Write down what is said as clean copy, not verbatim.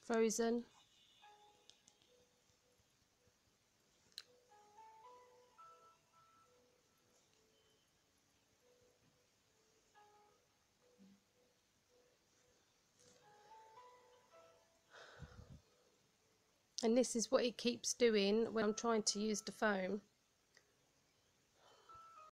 frozen. And this is what it keeps doing when I'm trying to use the foam.